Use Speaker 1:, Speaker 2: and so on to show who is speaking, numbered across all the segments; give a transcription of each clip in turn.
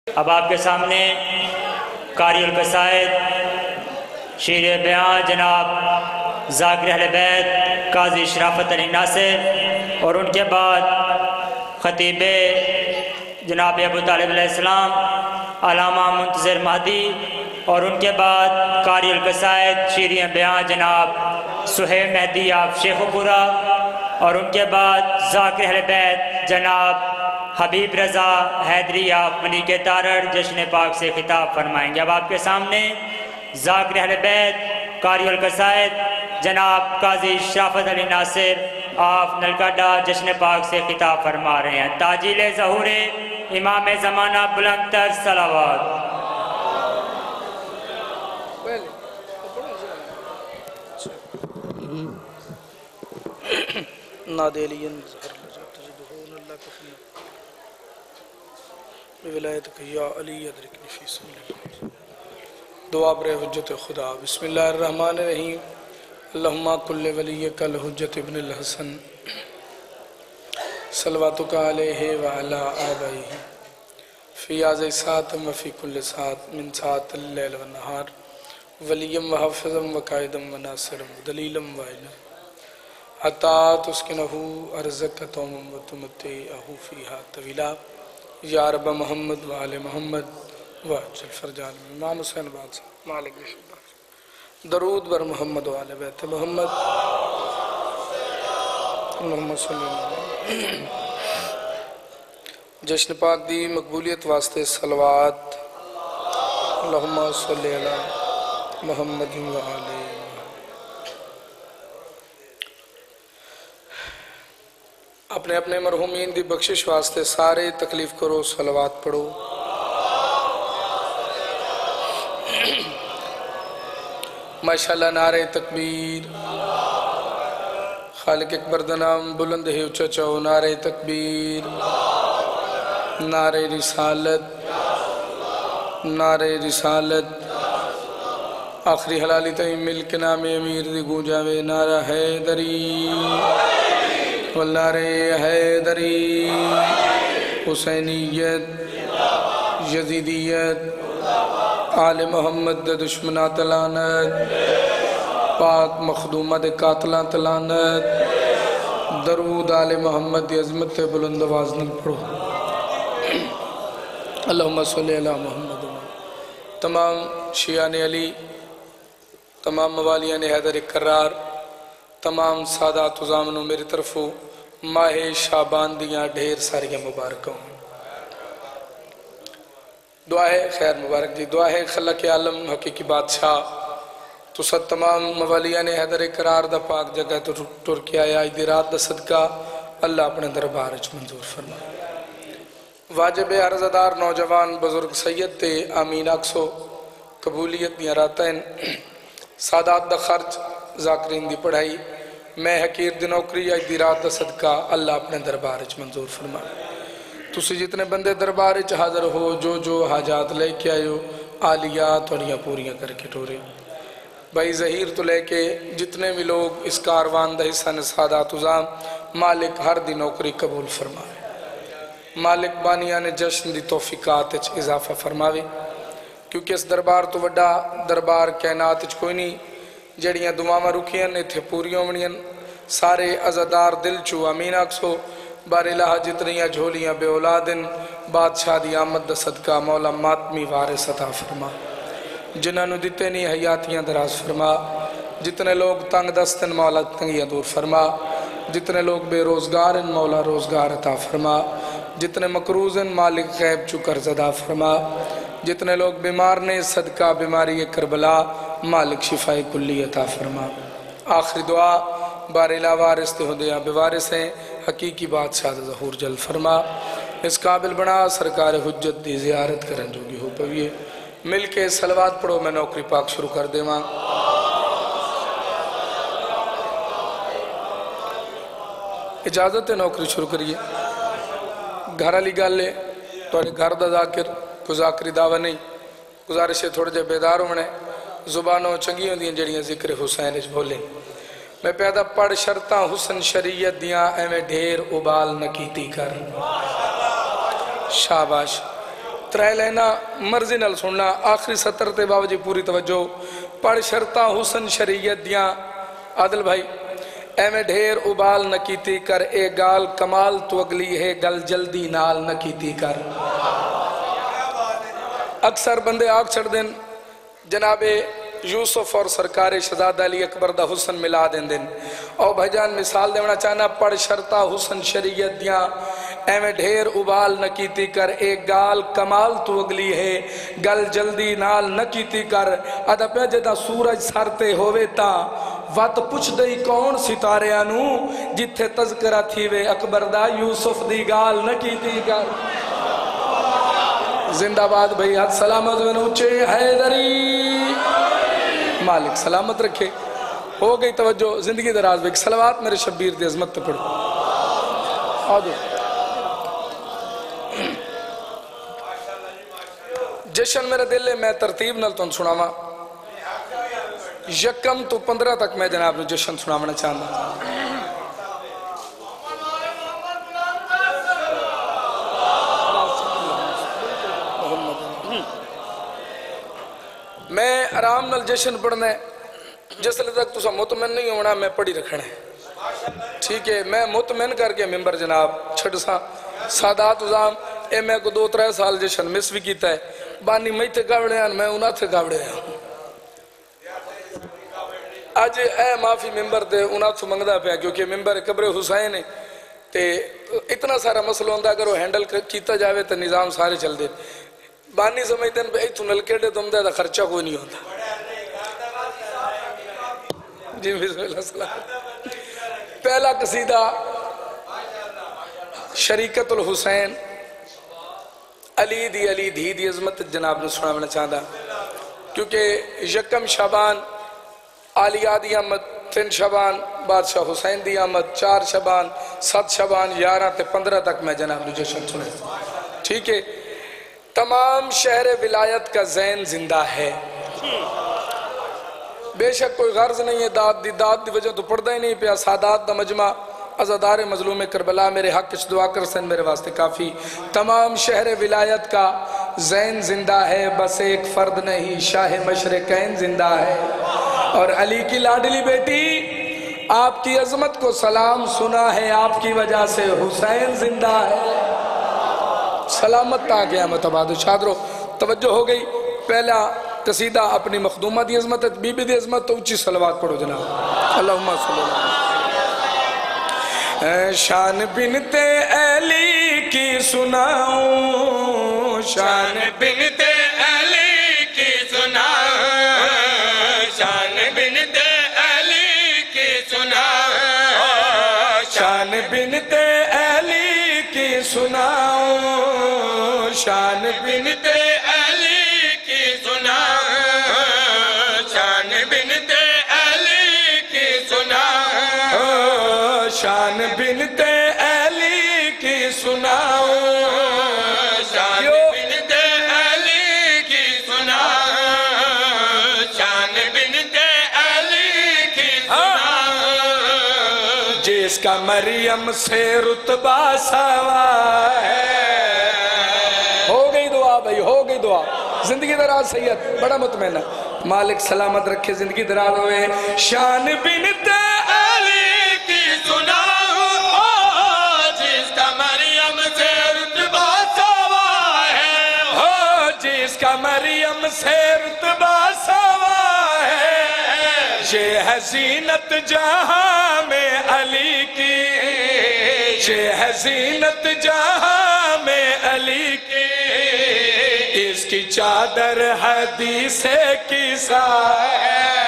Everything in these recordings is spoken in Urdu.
Speaker 1: اب آپ کے سامنے قاری القصائد شیر بیان جناب ذاکر اہل بیت قاضی شرافت علی ناصر، اور ان کے بعد خطیب جناب ابو طالب علیہ السلام علامہ منتظر مہدی، اور ان کے بعد قاری القصائد شیر بیان جناب سہیل مہدی آپ شیخ پورہ، اور ان کے بعد ذاکر اہل بیت جناب حبیب رضا حیدری آپ منی کے تارڑ جشن پاک سے خطاب فرمائیں گے۔ اب آپ کے سامنے ذاکر اہل بیت قاری القصائد جناب قاضی شرافت علی ناصر آپ نلکاڈا جشن پاک سے خطاب فرما رہے ہیں۔ تاجیل ظہور امام زمانہ بلند تر صلوات۔
Speaker 2: نادیلین ظہر لجا تجدہون اللہ کفلی بولایتک یا علی ادرکنی فی سبیل اللہ۔ دعا برے حجت خدا۔ بسم اللہ الرحمن الرحیم۔ اللہم کل ولیک الحجت ابن الحسن صلواتک علیہ وعلا آبائہ فی آزی سات و فی کل سات من سات اللیل والنہار ولیم و حفظم و قائدم و ناصرم و دلیلم و علم حتی تسکنہو ارزک تومم و تمتعہو فیہا طویلا یا رب محمد و آل محمد و اجل فرجان امام حسین بادشاہ مالک بشبہ درود بر محمد و آل بیت محمد اللہم صلی اللہ علیہ وسلم۔ جشن پاک دی مقبولیت واسطے صلوات۔ اللہم صلی اللہ محمد و آل اپنے اپنے مرحومین دی بخشش واسطے سارے تکلیف کرو صلوات پڑھو۔ ماشاءاللہ نعرہ تکبیر۔ خالق اکبر دنام بلند ہے اچھا چاہو نعرہ تکبیر، نعرہ رسالت، نعرہ رسالت۔ آخری حلالی تیم ملک نام امیر دی گونجاوے نعرہ حیدری والنعرہ حیدری، حسینیت، یزیدیت، آل محمد دے دشمنہ تلانت، پاک مخدومہ دے قاتلہ تلانت، درود آل محمد دی عظمت بلند آواز نل پڑھو۔ اللہم صلی اللہ محمد۔ تمام شیعان علی، تمام موالیان حیدر کرار، تمام سادات و زامنوں میری طرفوں ماہ شعبان دیاں ڈھیر ساریاں مبارکوں۔ دعا ہے خیر مبارک جی، دعا ہے خلق عالم حقیقی بادشاہ تو سب تمام موالیان حیدر کرار دا پاک جگہ تو ٹر کے آیا دی رات دا صدقہ اللہ اپنے دربار اچ منظور فرما۔ واجب عرضدار نوجوان بزرگ سید تے آمین اکسو قبولیت دیاں راتیں سادات دا خرچ ذاکرین دی پڑھائی میں حقیر دی نوکری آج دی رات دا صدقہ اللہ اپنے دربار اچ منظور فرما۔ تسی جتنے بندے دربار اچ حاضر ہو جو جو حاجات لے کے آئیو آلیات اور یہ پوریاں کر کے ٹورے بھائی ظہیر تو لے کے جتنے بھی لوگ اس کاروان دا حصہ سادات عظام مالک ہر دی نوکری قبول فرمائے، مالک بانیان جشن دی توفیقات اچ اضافہ فرماوے، کیونکہ اس دربار تو وڈا دربار کائنات اچ کوئی نہیں جڑیاں دعاواں رکھیاں نے تھے پوریوں منیاں سارے عزادار دل چو امین اکسو بار الہ جتنیاں جھولیاں بے اولادن بادشاہ دی آمد دا صدقہ مولا ماتمی وارث عطا فرما، جنہاں نو دیتے نہیں حیاتیاں دراز فرما، جتنے لوگ تنگ دستن مولا تنگیاں دور فرما، جتنے لوگ بے روزگارن مولا روزگار عطا فرما، جتنے مقروضن مالک غیب چو قرض ادا فرما، جتنے لوگ بیمار نے صدقہ بیماری کربلا مالک شفاء کلی عطا فرما۔ آخری دعا بار الہ وارث تے ہدیاں بے وارث ہیں حقیقی بادشاہ دا ظہور جل فرما، اس قابل بنا سرکار حجت دی زیارت کرن جوگی ہو پویے۔ مل کے صلوات پڑھو، میں نوکری پاک شروع کر دے ماں۔ اجازت ہے نوکری شروع کریے، گھر علی گال لے تو گھر دا ذاکر کو ذاکری دعویٰ نہیں، گزارش ہے تھوڑے جے بیدار ہونے زبانوں چنگیوں دیاں جڑیاں ذکر حسین اچ بھولے، میں پیدا پڑھ شرطاں حسن شریعت دیاں ایویں ڈھیر ابال نہ کیتی کر شاباش ترائے لینا مرضی نل سننا آخری سطر تے بابا جی پوری توجہ پڑھ شرطا حسن شریعت دیاں عادل بھائی اے میں ڈھیر ابال نہ کیتی کر اے گال کمال تو اگلی ہے گل جلدی نال نہ کیتی کر اکثر بندے آگ چھڑ دیں جناب یوسف اور سرکار شہزادہ علی اکبر دا حسن ملا دیں دن اور بھائی جان مثال دیونا چاہنا پڑھ شرطا حسن شریعت دیاں اے میں ڈھیر ابال نہ کیتی کر ایک گال کمال تو اگلی ہے گل جلدی نال نہ کیتی کر ادھا پہ جدہ سورج سرتے ہوئے تا وات پوچھ دئی کون ستارے آنو جتھے تذکرہ تھی وے اکبر دا یوسف دی گال نہ کیتی کر زندہ باد بھئی حد سلامت میں نوچے حیدری مالک سلامت رکھے ہو گئی توجہ زندگی دراز بھئی صلوات میرے شبیر دی عظمت تو پڑھو آجو جشن میرے دل لے میں ترتیب نل تو سنا ماں یکم تو 15 تک میں جناب نے جشن سنا منا چاہتا میں آرام نل جشن پڑھنے جس لئے تک تو سا مطمئن نہیں ہونا میں پڑھی رکھنے ٹھیک ہے میں مطمئن کر کے ممبر جناب چھڑ سا سادات ازام اے میں کو 2-3 سال جشن مس بھی کیتا ہے بانی میں تھے گاوڑے ہیں میں انہاں تھے گاوڑے ہیں آج اے معافی ممبر دے انہاں تو منگدہ پہ کیونکہ ممبر قبر حسین ہے تے اتنا سارا مسئلہ ہوندہ اگر وہ ہینڈل کیتا جاوے تو نظام سارے چل دے بانی سمجھتے ہیں ایتھو نلکے دے تم دے دا خرچہ کوئی نہیں ہوتا جی بسم اللہ السلام پہلا قصیدہ شریکت الحسین علی دی عظمت جناب نے سنا میں چاہتا کیونکہ یکم شعبان عالیہ دی آمد 3 شعبان بادشاہ حسین دی آمد 4 شعبان 7 شعبان 11 تے 15 تک میں جناب نے جشن سنے ٹھیک ہے تمام شہر ولایت کا زین زندہ ہے بے شک کوئی غرض نہیں ہے داد دی وجہ تو پڑھتا ہی نہیں پیا سادات دا مجمع عزادار مظلوم کربلا میرے حق کچھ دعا کر سن میرے واسطے کافی تمام شہر ولایت کا زین زندہ ہے بس ایک فرد نہیں شاہ مشرقین زندہ ہے اور علی کی لاڈلی بیٹی آپ کی عظمت کو سلام سنا ہے آپ کی وجہ سے حسین زندہ ہے سلامت تا قیامت آباد شادرو توجہ ہو گئی پہلا قصیدہ اپنی مخدومہ دی عظمت بی بی دی عظمت تو اچھی صلوات پڑھو جناب اللہم صلی اللہ شان بنت علی کی سناؤں شان بنت علی کی سناؤں شان بنت علی کی سناؤں شان بنت علی کی سناؤں شان بنت علی کی سناؤں شان بنت علی کی سناؤں شان بنت علی کی سناؤں شان بنت علی کی سناؤں شان بنت علی کی سناؤں جس کا مریم سے رتبہ سوا ہے ہو گئی دعا بھائی ہو گئی دعا زندگی دراز سید بڑا مطمئن ہے مالک سلامت رکھے زندگی دراز ہوئے شان بنت علی کی سناؤں جس کا مریم سے رتبہ سوا ہے جس کا مریم سے رتبہ سوا ہے یہ ہے زینت جہاں میں علی کی یہ ہے زینت جہاں میں علی کی اس کی چادر حدیث کسا ہے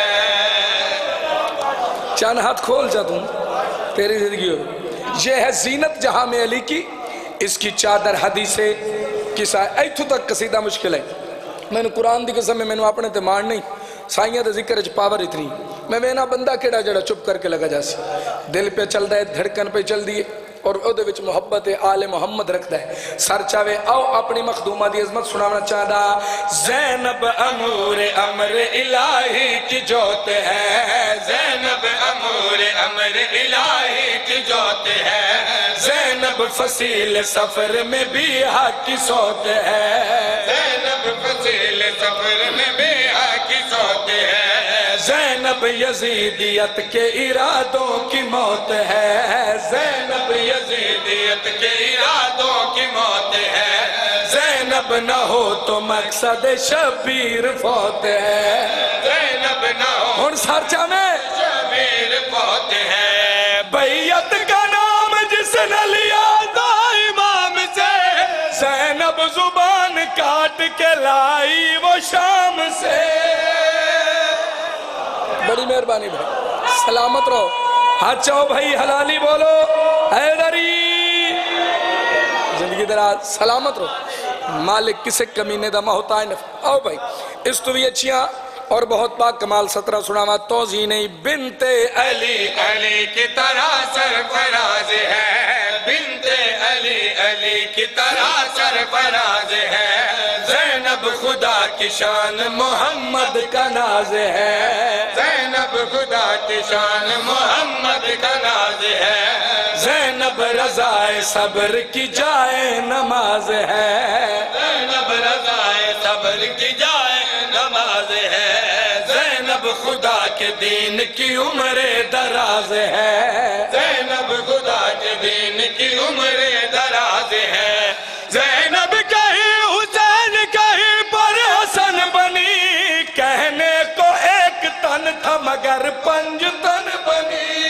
Speaker 2: چاند ہاتھ کھول جا تم تیری زندگی ہو یہ ہے زینت جہاں میں علی کی اس کی چادر حدیث کسا ہے ایتھو تک قصیدہ مشکل ہے میں نے قرآن دی قسم میں نے اپنے تے مان نہیں سائیاں دے ذکر اچھ پاور اتنی میں وینا بندہ کیڑا جڑا چپ کر کے لگا جاسی دل پہ چل دے دھڑکن پہ چل دیئے اور او دے وچ محبت آل محمد رکھدا ہے سر چاہے آؤ اپنی مخدومہ دی عظمت سنانا چاہدا زینب امور امر الہی کی جوت ہے زینب امور امر الہی کی جوت ہے زینب فصیل سفر میں بھی حق کی صوت ہے زینب فصیل سفر میں بھی حق کی صوت ہے زینب یزیدیت کے ارادوں کی موت ہے زینب یزیدیت کے ارادوں کی موت ہے زینب نہ ہو تو مقصد شبیر فوت ہے زینب نہ ہو ہن سرچہ میں شبیر فوت ہے بیعت کا نام جس نے لیا تھا امام سے زینب زبان کاٹ کے لائی وہ شام سے بڑی مہربانی بھائی سلامت رہو ہاتھ چاہو بھائی حلالی بولو حیدری زندگی دراز سلامت رہو مالک کسے کمینے دا ہوتا ہے نفع آؤ بھائی اس تو بھی اچھیاں اور بہت پاک کمال 17 سناوا توزین بنت علی علی کی طرح سرفراز ہے بنت علی علی کی طرح سرفراز ہے زینب خدا کی شان محمد کا ناز ہے زینب خدا کی شان محمد کا ناز ہے زینب رضائے صبر کی جائے نماز ہے زینب رضائے صبر کی جائے نماز ہے زینب خدا کے دین کی عمر دراز ہے زینب خدا کے دین کی عمر دراز ہے زینب کہیں حسین کہیں پر حسن بنی کہنے کو ایک تن تھا مگر 5 تن بنی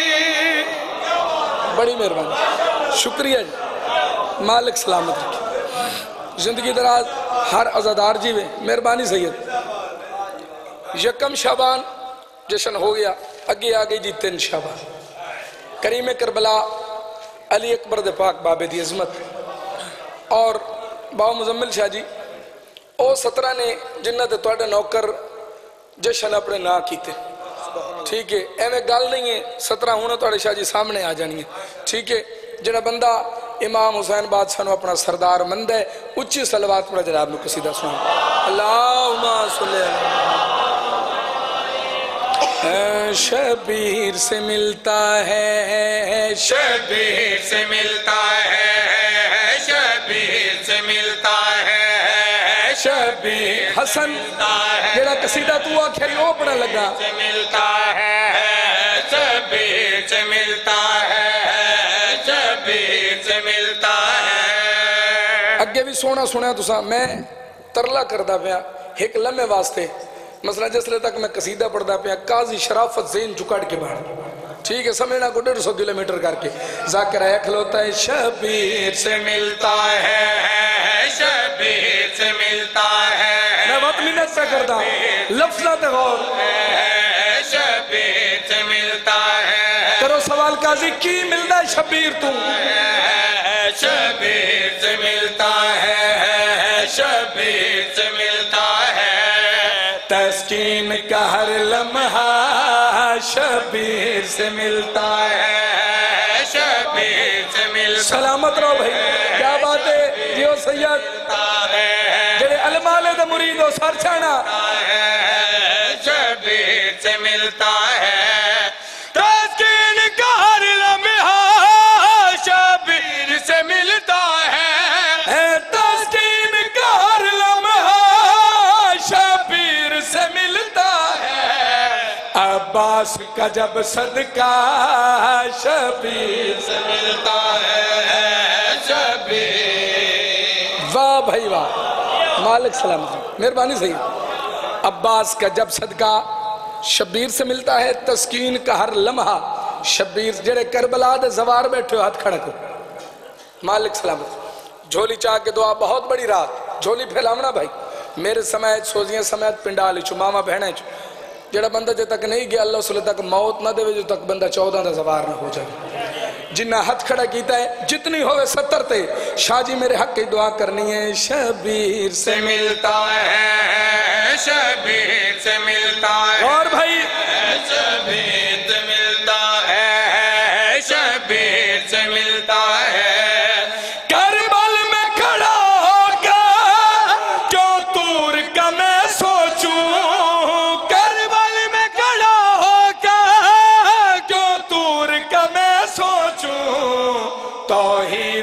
Speaker 2: بڑی مہربانی شکریہ جی مالک سلامت رکھیں زندگی دراز ہر عزادار جیوے مہربانی سید یکم شعبان جشن ہو گیا اگے آگئی جی 3 شعبان کریم کربلا علی اکبر دے پاک بابے دی عظمت اور باو مزمل شاہ جی او 17 نے جنت توڑے نوکر جشن اپنے نا کیتے ٹھیک ہے ایویں گال نہیں ہے 17 ہونا توڑے شاہ جی سامنے آ جانی ہے ٹھیک ہے جنہ بندہ امام حسین بادشاہ نو اپنا سردار مند ہے اچھی صلوات پڑھا جناب نے قصیدہ سنا اللہم صلی اللہ شبیر سے ملتا ہے شبیر سے ملتا ہے شبیر سے ملتا ہے شبیر حسن جیڑا قصیدہ تو آکھری او پڑھا لگا سے ملتا ہے شبیر سے ملتا ہے شبیر سے ملتا ہے اگے بھی سونا سونا تو سا میں ترلا کردہ پیا ایک لمحے واسطے مثلا جس لئے تک میں قصیدہ پڑھتا پیا قاضی شرافت زین چکڑ کے باہر ٹھیک ہے سمجھنا کو 150 کلومیٹر کر کے ذاکرہ ایک کھلوتا ہے شبیر سے ملتا ہے شبیر سے ملتا ہے میں بہت منت سے کرتا ہوں لفظات غور شبیر سے ملتا ہے کرو سوال قاضی کی ملتا ہے شبیر تو شبیر سے ملتا ہے شبیر سے ملتا ہے تسکین کا ہر لمحہ شبیر سے ملتا ہے شبیر سے ملتا سلامت رہو بھائی کیا بات ہے جیو سید جڑے علمال دا مرید و سر چھانا شبیر سے ملتا ہے تسکین کا ہر لمحہ شبیر سے ملتا ہے تسکین کا ہر لمحہ شبیر سے ملتا ہے عباس کا جب صدقہ شبیر سے ملتا ہے شبیر واہ بھائی واہ مالک سلامت مہربانی صحیح عباس کا جب صدقہ شبیر سے ملتا ہے تسکین کا ہر لمحہ شبیر جڑے کربلا دے زوار بیٹھے ہو ہاتھ کھڑا کرو مالک سلامت جھولی چاہ کے دعا بہت بڑی رات جھولی پھیلاونا بھائی میرے سمیت سوزیاں سمیت پنڈالی چو ماما بہنے چو جڑا بندہ جے تک نہیں گیا اللہ صلی تک موت نہ دے جو تک بندہ 14 دا زوار نہ ہو جائے جنہ ہاتھ کھڑا کیتا ہے جتنی ہوئے 70 تے شاہ جی میرے حق کی دعا کرنی ہے شبیر سے ملتا ہے شبیر سے ملتا ہے اور بھائی شبیر سے ملتا ہے شبیر سے ملتا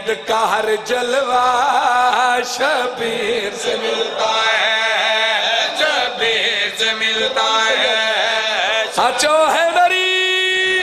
Speaker 2: توحید کا ہر جلوہ شبیر سے ملتا ہے، شبیر سے ملتا ہے، سچو حیدری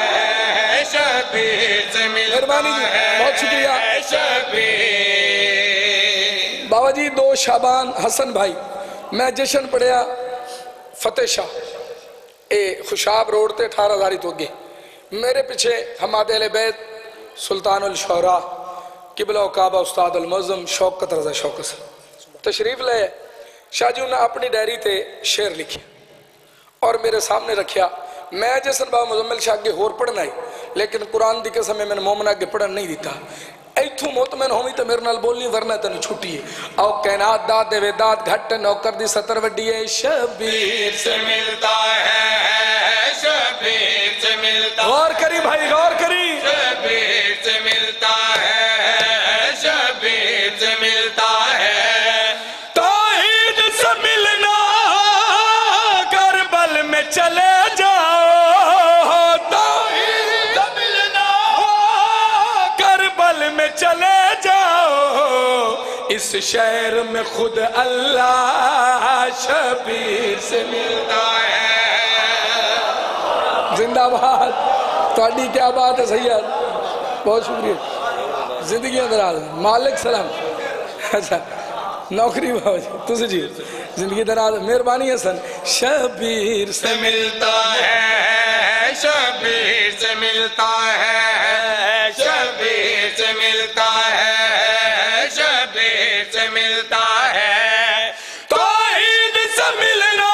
Speaker 2: شبیر سے ملتا ہے، بہت شکریہ شبیر۔ بابا جی 2 شعبان حسن بھائی، میں جشن پڑھیا فتح شاہ خوشاب روڈ تے 18,000 تو گے، میرے پیچھے حماد اہل بیت سلطان الشعراء قبلہ و کعبہ استاد المعظم شوکت رضا شوکت تشریف لے۔ شاہ جی انہوں نے اپنی ڈائری تے شعر لکھیا اور میرے سامنے رکھیا۔ میں جسن بابا مزمل شاہ کے ہور پڑھنا ہے، لیکن قرآن دی قسم میں نے مومنہ کے پڑھن نہیں دیتا۔ ایتھو مطمئن ہوئی تو میرے نال بولنی ورنہ تنو چھوٹی ہے۔ او کائنات داد دے ویداد گھٹ نوکر دی ستر وڈی ہے، شبیر سے ملتا ہے، شبیر سے ملتا ہے، غور کری بھائی غور کری، شبیر سے ملتا ہے، شبیر سے ملتا ہے، توحید سے ملنا کربل میں چلے جاؤ، توحید سے ملنا کربل میں چلے جاؤ، اس شہر میں خود اللہ شبیر سے ملتا ہے۔ زندہ باد، تھوڑی کیا بات ہے سید، بہت شکریہ، زندگی دراز، مالک سلام، اچھا نوکری بابا جی تُسے جی زندگی دراز، مہربانی حسن، شبیر سے ملتا ہے، شبیر سے ملتا ہے، شبیر سے ملتا ہے، شبیر سے ملتا ہے، توحید سے ملنا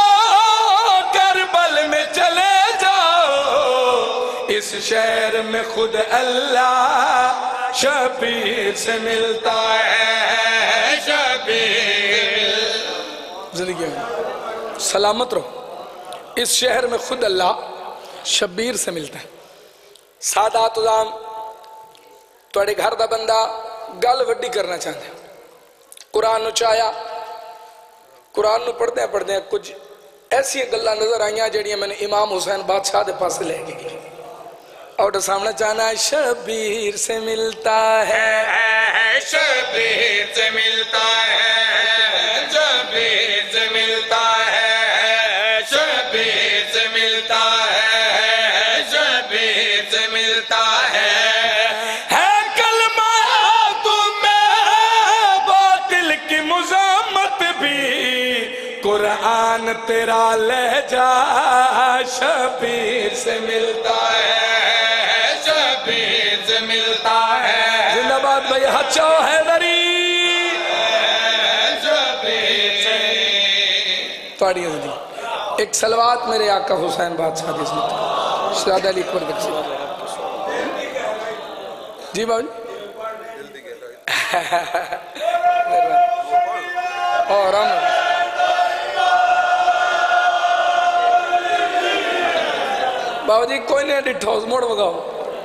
Speaker 2: کربل میں چلے جاؤ، اس شہر میں خود اللہ شبیر سے ملتا ہے، شبیر زندگی میں سلامت رہو، اس شہر میں خود اللہ شبیر سے ملتا ہے۔ سادات عظام توڑے گھر دا بندہ گل وڈی کرنا چاہتے ہیں، قرآن نو چاہیا، قرآن نو پڑھتے ہیں کچھ ایسی گلہ نظر آئیاں جڑیاں میں نے امام حسین بادشاہ دے پاس لے گئی اور سامنے چاہنا ہے، شبیر سے ملتا ہے، شبیر سے ملتا ہے، شبیر سے ملتا ہے، شبیر سے ملتا ہے، شبیر سے ملتا ہے کلمہ تمہیں باطل کی مزامت بھی، قرآن تیرا لہجہ شبیر سے ملتا ہے، شبیر سے ملتا ہے، زندہ باد بھائی ہچو حیدری، شبیر سے توڑی زندگی۔ ایک سلوات میرے آقا حسین بادشاہ دی سنتا شہزادہ علی اکبر بخشی جی بابا جی اور بابا جی کوئی نہیں ڈٹھوز موڑ بگاؤ،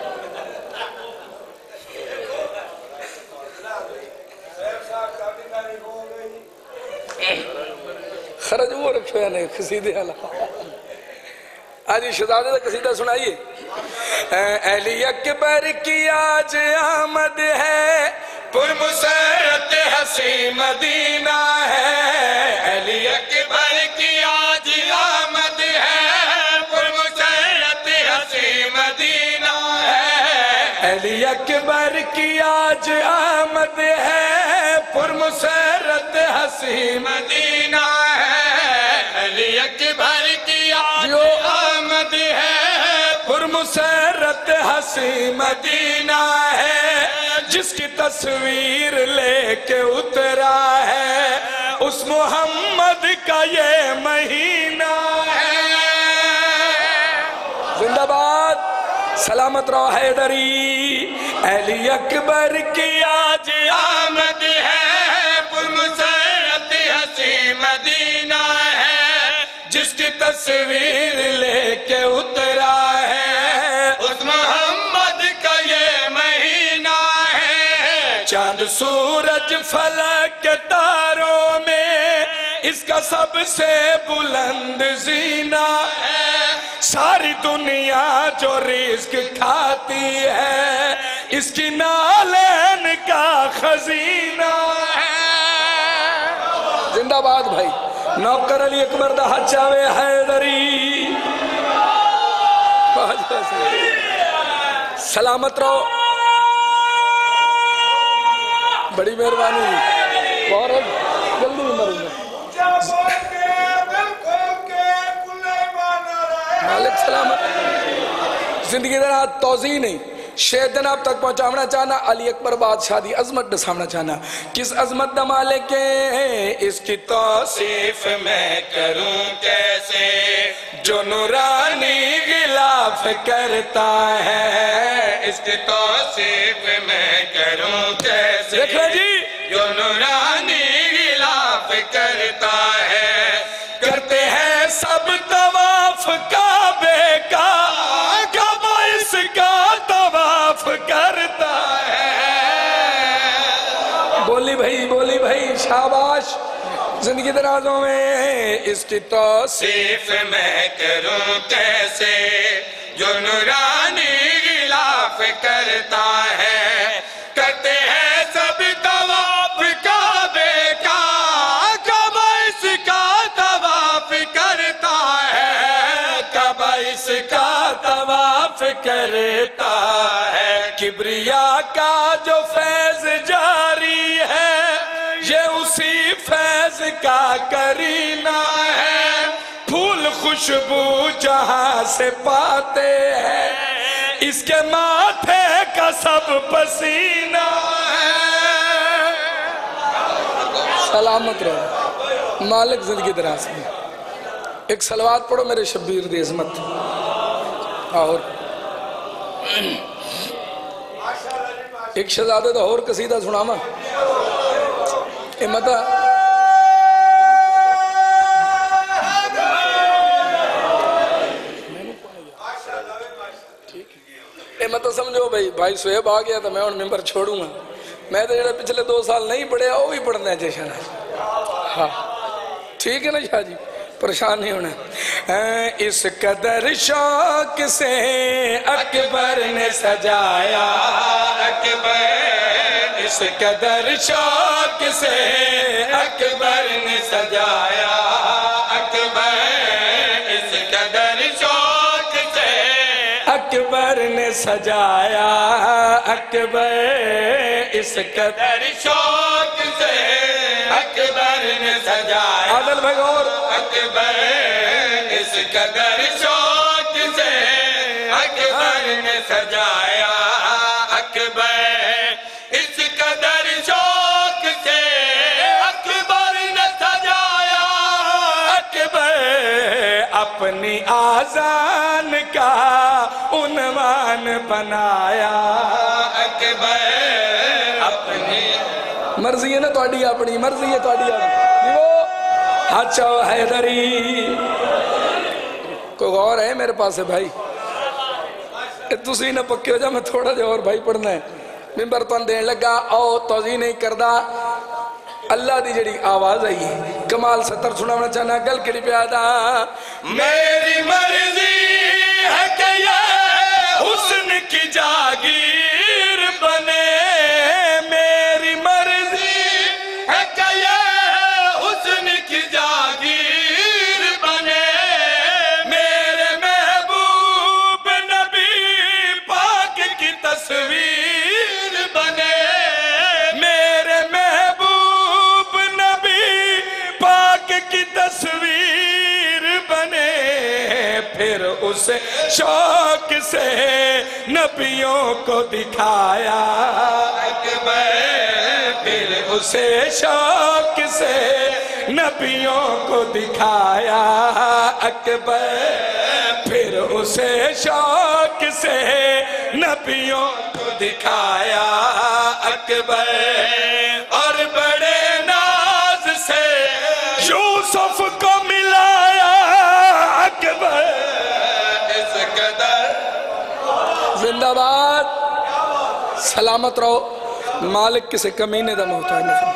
Speaker 2: خرج وہ رکھو یا نہیں قصیدے اللہ آج شہزادے کا قصیدہ سنائیے۔ علی اکبر کی آج آمد ہے، پرمسرت حسی مدینہ ہے، علی اکبر کی آج آمد ہے، پرمسرت حسی مدینہ ہے، علی اکبر کی آج آمد ہے، پرمسرت حسی مدینہ ہے، علی اکبر کی آج آمد ہے، پرمسرت حسی مدینہ ہے، جس کی تصویر لے کے اترا ہے، اس محمد کا یہ مہینہ ہے۔ زندہ باد، سلامت رہو حیدری، علی اکبر کی آج آمد ہے، پرمسرت حسی مدینہ ہے، جس کی تصویر لے کے اترا ہے، اس محمد کا یہ مہینہ ہے، چاند سورج فلک کے تاروں میں اس کا سب سے بلند زینہ ہے، ساری دنیا جو رزق کھاتی ہے، اس کی نالین کا خزینہ ہے۔ زندہ باد بھائی، نوکر علی اکبر دا ہچاوے حیدری، سلامت رہو، بڑی مہربانی، بہت جلدی مروں گا، مالک سلامت۔ زندگی دینا توضیح نہیں، شہد جناب تک پہنچانا چاہنا، علی اکبر بادشاہ دی عظمت دسامنا چاہنا، کس عظمت دا مالک ہے، اس کی توصیف میں کروں کیسے، جو نورانی غلاف کرتا ہے، اس کی توصیف میں کروں کیسے، دیکھ لیں جی، جو نورانی غلاف کرتا ہے، کرتے ہیں سب طواف کعبے کا، کعبہ اس کا طواف کرتا ہے۔ بولی بھائی شاباش، زندگی درازوں میں اس کی توصیف میں کروں کیسے، جو نورانی غلاف کرتا ہے، کرتے ہیں سب طواف کعبے کا، کعبہ اس کا طواف کرتا ہے، کعبہ اس کا طواف کرتا ہے۔ کبریا کا جو فیض جاری ہے، یہ اسی فیض کا کرینہ ہے، پھول خوشبو جہاں سے پاتے ہیں، اس کے ماتھے کا سب پسینہ ہے۔ سلامت رہو، مالک زندگی دراز میں۔ ایک صلوات پڑھو میرے شبیر دی عظمت، اور ایک شہزادے دا اور قصیدہ سناما، امتہ سمجھو بھائی سویب آ گیا تو میں ان ممبر چھوڑوں گا، میں تو جڑے پچھلے 2 سال نہیں پڑھے وہ بھی پڑھنا ہے جیشن ہے، ہاں ٹھیک ہے نا شاہ جی، پریشان نہیں ہونا۔ اس قدر شوق سے اکبر نے سجایا، اکبر اس قدر شوق سے اکبر نے سجایا، اکبر اس قدر شوق سے اکبر نے سجایا، اکبر اس قدر شوق سے اکبر نے سجایا، عادل بھائی اور اکبر اس قدر شوق سے اکبر نے سجایا، اکبر اس قدر شوق سے اکبر نے سجایا، اکبر اپنی آذان کا عنوان بنایا، اکبر اپنی مرضی ہے نا تہاڈی، اپنی مرضی ہے تہاڈی، ہچاو حیدری، کوئی غور ہے میرے پاس ہے بھائی، تسی نہ پکے ہو جا، میں تھوڑا جا اور بھائی پڑھنا ہے، ممبر تن دین لگا، او توضیح نہیں کردہ، اللہ دی جڑی آواز آئی ہے، کمال ستر سناونا چاہنا، گل کڑی پیادا، میری مرضی ہے کہ یہ حسن کی جاگیر بنے، میری مرضی ہے کہ یہ حسن کی جاگیر بنے، میرے محبوب نبی پاک کی تصویر بنے، میرے محبوب نبی پاک کی تصویر بنے، پھر اس شوق سے نبیوں کو دکھایا، اکبر پھر اسے شوق سے نبیوں کو دکھایا، اکبر پھر اسے شوق سے نبیوں کو دکھایا، اکبر اور بڑے ناز سے یوسف کو ملایا، اکبر اس قدر زندہ باد، سلامت رہو، مالک کسے کمینے دا محتاج نہیں،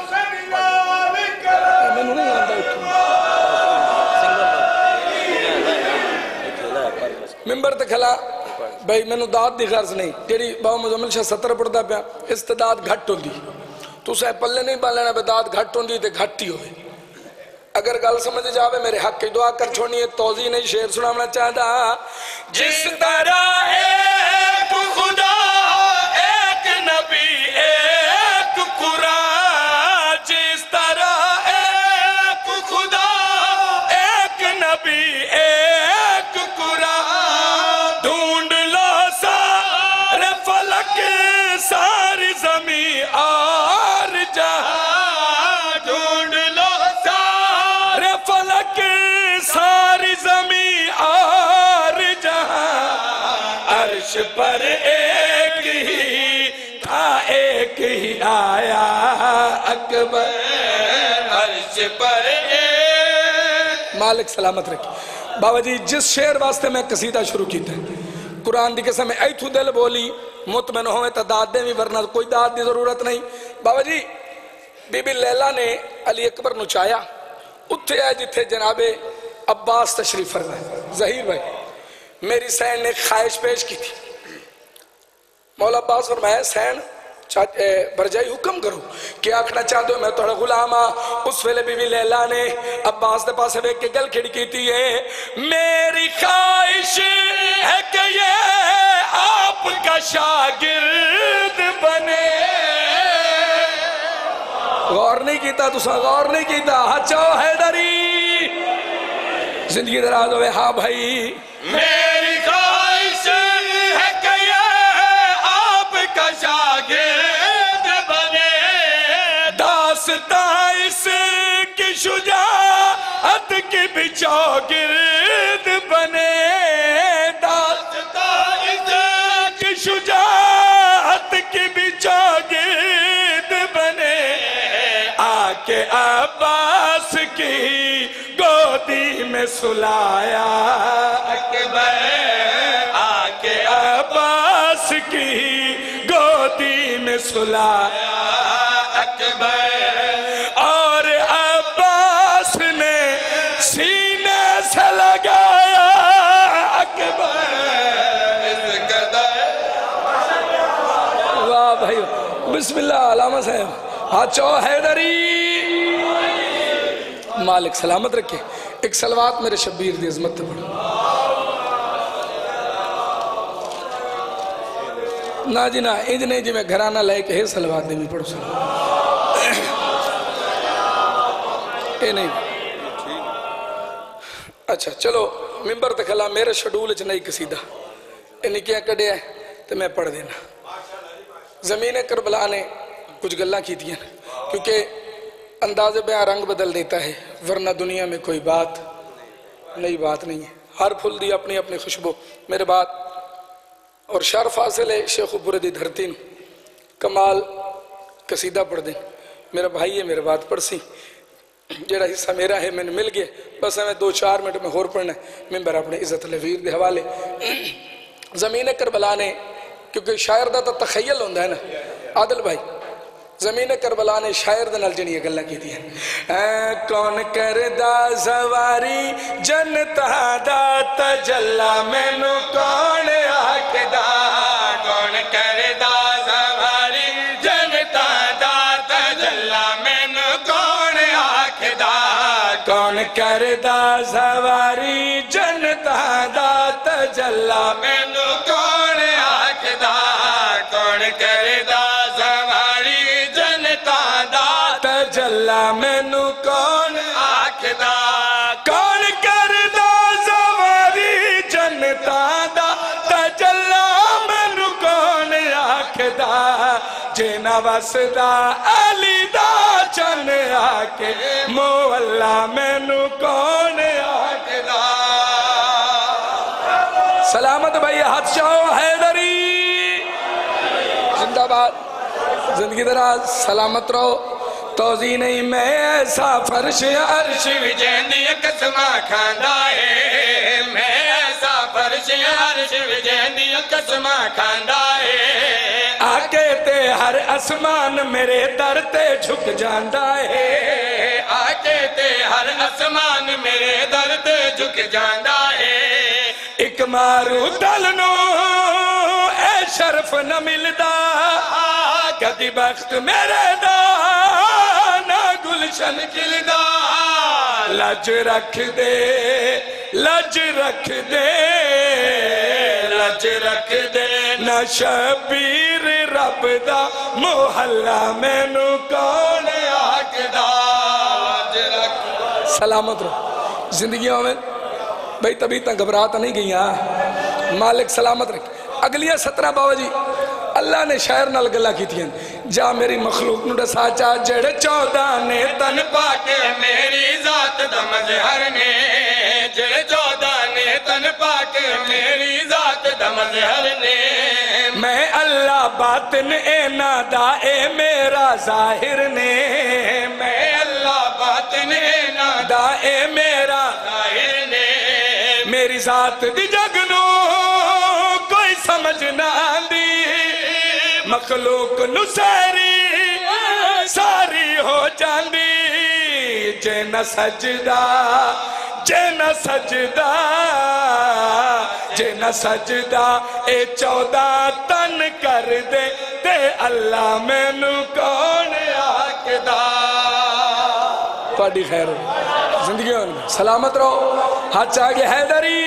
Speaker 2: میں نہیں آندہ اٹھوں، ممبر تکھلا بھائی میں نے داد دی غرض نہیں جیڑی بابا مزمل شاہ 70 پڑھتا پیا استعداد گھٹ ہوندی تو اسے پلے نہیں پا لینا داد گھٹ ہوندی تے گھٹ ہی ہوئے اگر گل سمجھ جاوے میرے حق کی دعا کر چھوڑنی ہے توضیح نہیں شعر سنانا چاہتا جس طرح ایک خدا ایک نبی ایک قرآن جس طرح ایک خدا ایک نبی ایک قرآن ڈھونڈ لو سارے فلک ساری زمین اور جہاں ڈھونڈ لو سارے فلک ساری زمین اور جہاں عرش پر ایک ہی تھا ایک ہی آیا اکبر عرش پر ایک مالک سلامت رکھے بابا جی جس شعر واسطے میں قصیدہ شروع کیتا ہے قرآن دی قسم ایتھو دل بولی مطمئن ہوئے تا داد دیں بھی ورنہ کوئی داد دی ضرورت نہیں بابا جی بی بی لیلہ نے علی اکبر نو چاہیا اتھے آئے جتھے جناب عباس تشریف فرما ہے ظہیر بھائی میری سین نے خواہش پیش کی تھی مولا عباس فرمایا سین برجائی حکم کرو کیا آکھنا چاہتے ہو میں توڑا غلام اس ویلے بی بی لیلہ نے عباس دے پاسے دیکھ کے گل کھڑی کی تھی میری خواہش ہے کہ یہ آپ کا شاگرد بنے غور نہیں کیتا تو غور نہیں کیتا ہچو حیدری زندگی دراز ہوئے ہاں بھائی میری خواہش ہے کہ یہ آپ کا شاگرد بنے داستان اس کی شجاعت کی بھی چوگرد بنے داستان اس کی شجاعت کی بھی چوگرد بنے آکے عباس کی گودی میں سلایا اکبر آکے عباس کی گودی میں سلایا اکبر اور عباس نے سینے سے لگایا اکبر واہ بھائی بسم اللہ علامہ صاحب ہاتھو حیدری مالک سلامت رکھے ایک سلوات میرے شبیر دی عظمت تے پڑھو نا جی نا انج نہیں جی میں گھرانہ لائے کہ ہے سلوات دے بھی پڑھو سلوات اے نہیں اچھا چلو ممبر تے کھلا میرے شیڈول وچ نہیں قصیدہ انہیں کیا کڈیا ہے تو میں پڑھ دینا زمین کربلا نے کچھ گلاں کی دیا کیونکہ انداز بیاں رنگ بدل دیتا ہے ورنہ دنیا میں کوئی بات نئی بات نہیں ہے ہر پھول دی اپنی اپنی خوشبو میرے بات اور شرف حاصل ہے شیخ پورے دی دھرتی نو کمال قصیدہ پڑھ دیں میرا بھائی ہے میرے بات پڑھ سی جیڑا حصہ میرا ہے میں نے مل گیا بس ہمیں 2-4 منٹ میں ہور پڑھنا ہے ممبر اپنے عزت الویر دے حوالے زمین کربلا نے کیونکہ شاعر دا تو تخیل ہوندہ ہے نا عادل بھائی زمین کربلا نے شاعر دے نال جنی یہ گلہ کی دی ہے کون کردہ زواری جنتا دا تجلہ میں نو کون آکدہ کون کردہ زواری جنتا دا تجلہ میں نو کون آکدہ کون کردہ زواری جنتا دا تجلہ میں نو کون آکدہ کون کردہ تجلہ میں نو کون آکھدا کون کردہ زواری جنتا دا تجلہ میں نو کون آکھدا جینا وسدا علی دا چن آکے مولا میں نو کون آکھدا سلامت بھائی ہاتھ شاہو حیدری زندہ باد زندگی دراز سلامت رہو توضیح نہیں میں ایسا فرش عرش وجہندی قسمہ کھاندہ ہے میں ایسا فرش عرش وجہندی قسمہ کھاندہ ہے آکے تے ہر اسمان میرے در تے جھک جاندہ ہے آکے تے ہر اسمان میرے در تے جھک جاندہ ہے ایک مارو دلنو شرف نہ ملدا کدی بخت میرے دا نہ گلشن کھلدا لج رکھ دے لج رکھ دے لج رکھ دے نہ شبیر رب دا محلہ مینو کون آکدا سلامت رہو زندگیوں میں بھئی طبیعتاں گھبراتا نہیں گئیاں مالک سلامت رکھ اگلیاں 17 بابا جی اللہ نے شاعر نال گلا کی تھی جا میری مخلوق نو دسا چا جڑے 14 نے تن پاکے میری ذات دا مظہر نے جڑے 14 نے تن پاکے میری ذات دا مظہر نے میں اللہ باطن اے نادا اے میرا ظاہر نے میں اللہ باطن اے نادا اے میرا ظاہر نے میری ذات دی جگنو کوئی سمجھ نہ آندی مخلوق نو ساری ہو جاندی جے نہ سجدہ جے نہ سجدہ جے نہ سجدہ اے 14 تن کر دے تے اللہ میں نو کون آکدا پاڑی خیر زندگیوں میں سلامت رہو ہاتھ چاہے حیدری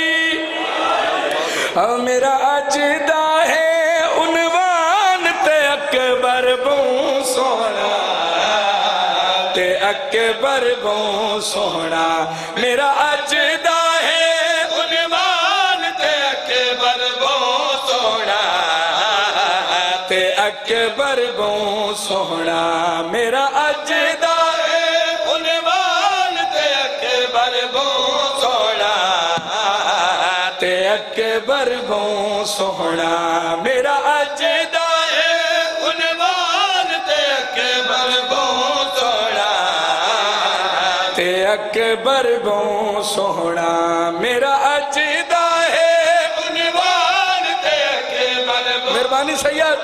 Speaker 2: میرا اجدہ ہے عنوان تے اکبر بوں سونا تے اکبر بوں سونا میرا اجدہ ہے عنوان تے اکبر بوں سونا تے اکبر بوں سونا میرا اجدہ ہے عنوان تے اکبر بوں سونا تے اکبر بوں سونا میرا اجدہ ہے عنوان تے اکبر بوں سونا تے اکبر بوں سونا میرا اجدہ ہے عنوان تے اکبر بوں مہربانی سید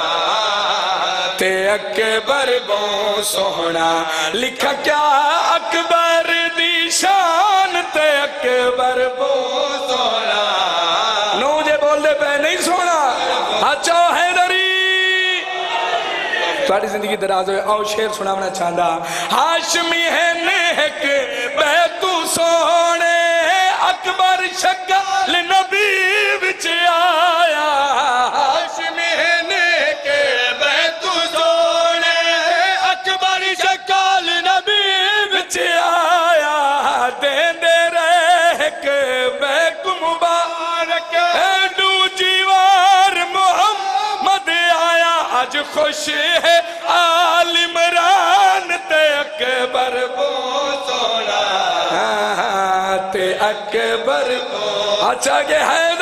Speaker 2: تے اکبر بوں سونا لکھا کیا اکبر دی شان تے اکبر بوں سونا نو جے بول دے پہ نہیں سونا اچھا حیدری تھوڑی زندگی دراز ہوئے آؤ شیر سناونا چاہتا ہاشمی ہے نیک بیتو سونے اکبر شکل نبی بچ آیا ہاشمی ہے نیک بیتو سونے اکبر شکل نبی بچ آیا دین دے رہک بیک مبارک ایڈو جیوار محمد آیا آج خوش ہے آل عمران تے اکبر بوں سونا تے اکبر بوں اچھا کہ ہے